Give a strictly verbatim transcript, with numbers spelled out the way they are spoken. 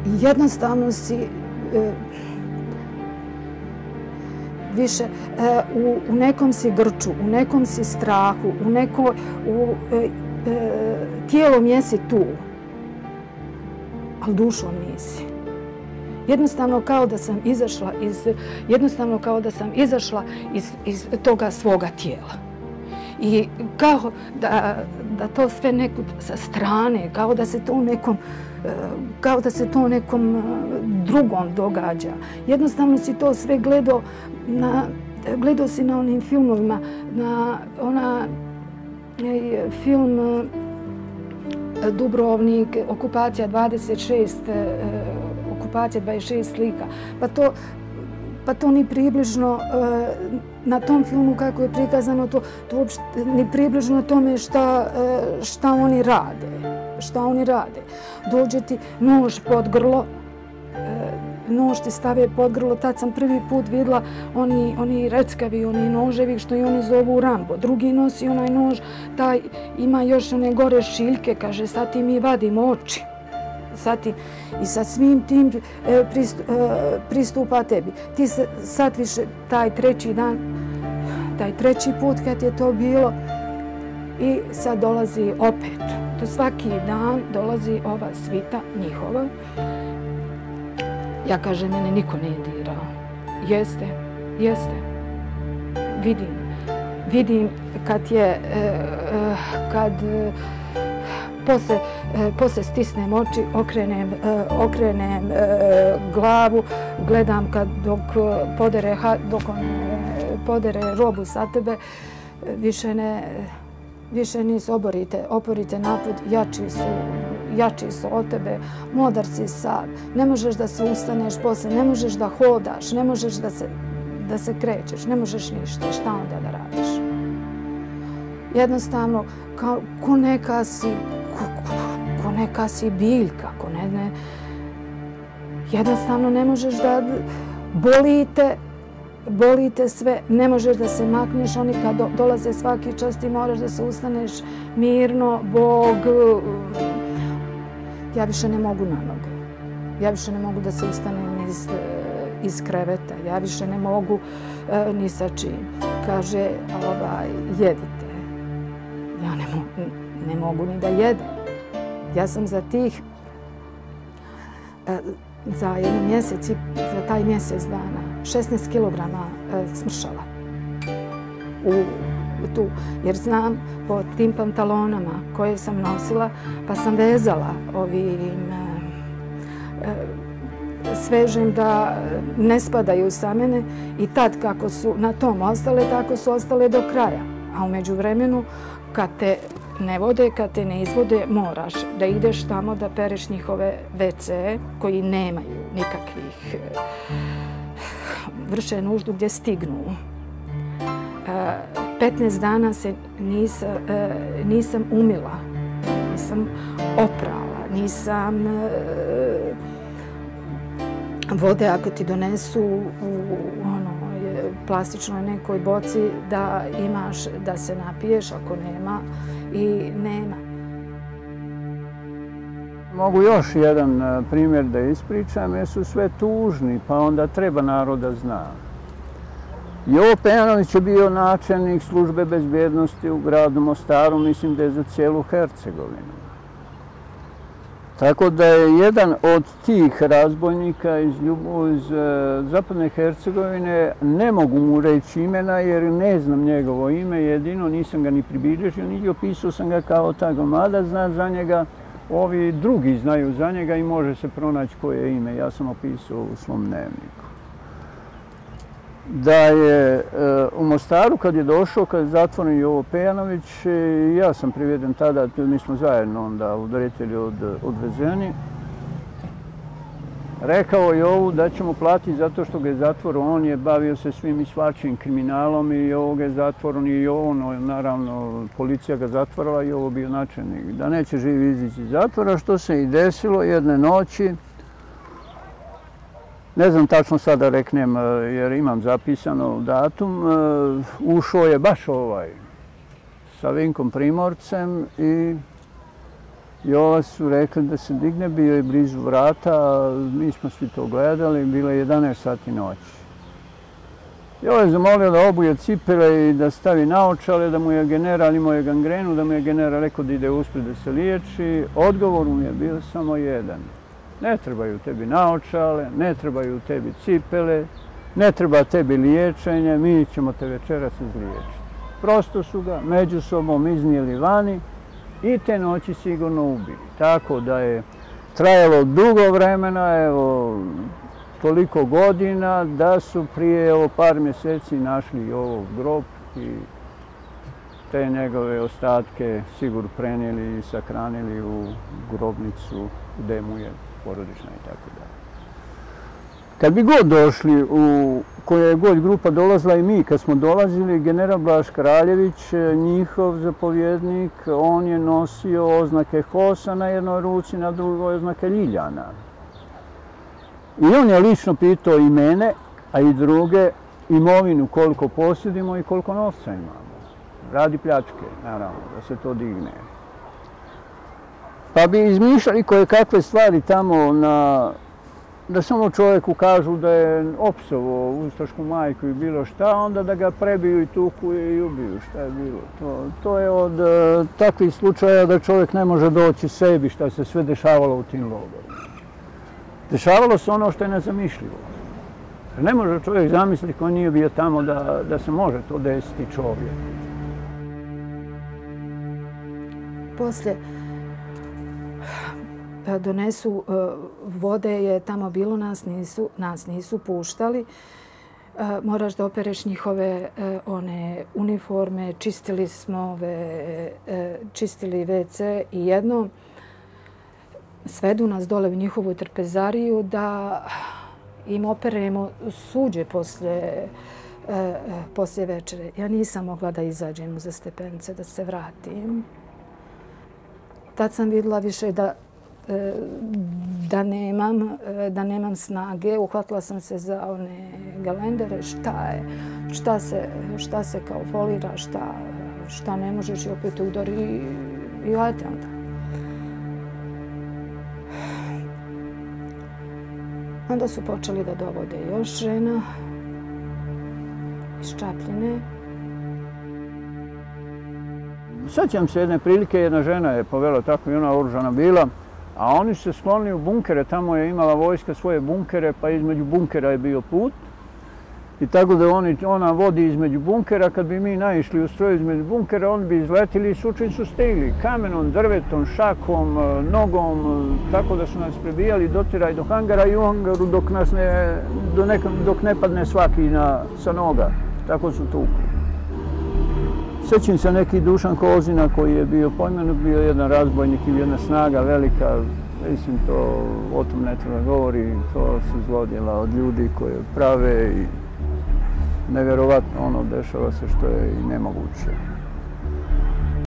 jednostavno si više u nekom si grču, u nekom si strahu, u neko tijelom jesi tu, ali dušom nisi. Jednostavno kao da sam izašla iz, jednostavno kao da sam izašla iz, iz toga svoga tijela. I kao da, da to sve nekud sa strane, kao da se to nekom, kao da se to nekom drugom događa. Jednostavno si to sve gledao na, gledao si na onim filmovima, na ona film Dubrovnik, okupacija dvadeset šest, okupacija dvadeset šest slika. Pa to, pa to ni približno na tom filmu kako je prikazano, to, to uopšte ni približno tome šta, šta oni rade. Šta oni rade. Dođe ti nož pod grlo, nož ti stave pod grlo, tad sam prvi put vidjela oni, oni reckavi, oni noževi što i oni zovu Rambo. Drugi nosi onaj nož, taj ima još one gore šiljke, kaže sad ti mi vadimo oči. Sad ti, i sa svim tim e, pristup, e, pristupa tebi. Ti se sad više taj treći dan, taj treći put kad je to bilo i sad dolazi opet. To svaki dan dolazi ova svita njihova. Ja kažem, mene niko ne dira. Jeste, jeste. Vidim, vidim kad je, kad posle, posle stisnem oči, okrenem, okrenem glavu, gledam kad dok podere, dok on podere robu sa tebe, više ne, više nisu oborite, oporite naput, jači su, jači su od tebe, modar si sad, ne možeš da se ustaneš poslije, ne možeš da hodaš, ne možeš da se, da se krećeš, ne možeš ništa, šta onda da radiš? Jednostavno, kao, ko neka si, ko, ko, ko neka si biljka, ko ne, ne, jednostavno ne možeš da bolite, bolite sve, ne možeš da se makneš, oni kad do, dolaze svaki čas ti moraš da se ustaneš mirno, Bog, ja više ne mogu na noge, ja više ne mogu da se ustanem iz, iz kreveta, ja više ne mogu e, ni sa čim. Kaže, ovaj, jedite. Ja ne mogu, ne mogu ni da jedem. Ja sam za tih, e, za jedan mjesec, za taj mjesec dana, šesnaest kilograma smršala u tu, jer znam po tim pantalonama koje sam nosila, pa sam vezala ovim svežim da ne spadaju sa mene i tad kako su na tom ostale, tako su ostale do kraja. A u međuvremenu, kad te ne vode, kad te ne izvode, moraš da ideš tamo da pereš njihove ve ce koji nemaju nikakvih, vrše nuždu gdje stignu. petnaest dana se nis, nisam umila, nisam oprala, nisam vode ako ti donesu u ono, plastičnoj nekoj boci da imaš da se napiješ, ako nema i nema. Mogu još jedan primjer da ispričam, jer su sve tužni, pa onda treba narod da zna. Jovo Pejanović je bio načelnik službe bezbjednosti u gradu Mostaru, mislim da je za cijelu Hercegovinu. Tako da je jedan od tih razbojnika iz, iz zapadne Hercegovine, ne mogu mu reći imena jer ne znam njegovo ime, jedino nisam ga ni pribilježio, niti opisao sam ga kao tako. Mada zna za njega, ovi drugi znaju za njega i može se pronaći koje ime. Ja sam opisao u svom dnevniku. Da je u Mostaru kad je došao, kad je zatvoren Jovo Pejanović, ja sam priveden tada, mi smo zajedno onda u Dretelju od, odvezeni, rekao Jovu da ćemo platiti zato što ga je zatvor, on je bavio se svim i svačim kriminalom i Jovo ga je zatvoren i on, naravno, policija ga zatvorila i Jovo bio načelnik, da neće živi izići iz zatvora, što se i desilo jedne noći. Ne znam tačno sada reknem, jer imam zapisano datum, ušao je baš ovaj sa Vinkom Primorcem i I ova su rekli da se digne, bio je blizu vrata, mi smo svi to gledali, bilo je jedanaest sati noći. I ovo je zamolio da obuje cipele i da stavi naočale, da mu je general imao je gangrenu, da mu je general rekao da ide uspred da se liječi. Odgovor mu je bio samo jedan. Ne trebaju tebi naočale, ne trebaju tebi cipele, ne treba tebi liječenje, mi ćemo te večeras izliječiti. Prosto su ga među sobom iznijeli vani i te noći sigurno ubili. Tako da je trajalo dugo vremena, evo, toliko godina, da su prije ovo par mjeseci našli ovo grob i te njegove ostatke sigurno prenijeli i sakranili u grobnicu gdje mu je porodična i tako dalje. Kad bi god došli, u koja je god grupa dolazila i mi kad smo dolazili, general Blaž Kraljević, njihov zapovjednik, on je nosio oznake Hosa na jednoj ruci, na drugoj oznake Ljiljana. I on je lično pitao i mene, a i druge, imovinu koliko posjedimo i koliko novca imamo. Radi pljačke, naravno, da se to digne. Pa bi izmišljali koje kakve stvari tamo na... da samo čovjeku kažu da je opsovo ustašku majku i bilo šta, onda da ga prebiju i tuku i ubiju, šta je bilo. To, to je od uh, takvih slučaja da čovjek ne može doći sebi šta se sve dešavalo u tim logorima. Dešavalo se ono što je nezamišljivo. Ne može čovjek zamisliti ko nije bio tamo da, da se može to desiti čovjek. Poslije donesu vode, je tamo bilo, nas nisu, nas nisu puštali. Moraš da opereš njihove one uniforme, čistili smo ove, čistili ve ce i jedno svedu nas dole u njihovu trpezariju da im operemo suđe poslije, poslije večere. Ja nisam mogla da izađem za stepence, da se vratim. Tad sam vidjela više da da nemam, da nemam snage. Uhvatila sam se za one galendere, šta je, šta se, šta se kao folira, šta, šta ne možeš i opet udari i, i ajte onda. Onda su počeli da dovode još žena iz Čapljine. Sjećam se jedne prilike, jedna žena je povela tako i ona oružana bila, a oni su se sklonili u bunkere, tamo je imala vojska svoje bunkere, pa između bunkera je bio put. I tako da oni, ona vodi između bunkera, kad bi mi naišli u stroju između bunkera, oni bi izletili i sučin su stigli kamenom, drvetom, šakom, nogom, tako da su nas prebijali, dotiraj do hangara i u hangaru dok, nas ne, do neka, dok ne padne svaki na, sa noga. Tako su tukli. Sjećam se neki Dušan Kozina koji je bio pojmenut, bio jedan razbojnik ili jedna snaga velika, mislim to o tom ne treba govori, to su zlodjela od ljudi koje prave i nevjerovatno ono dešava se što je i nemoguće.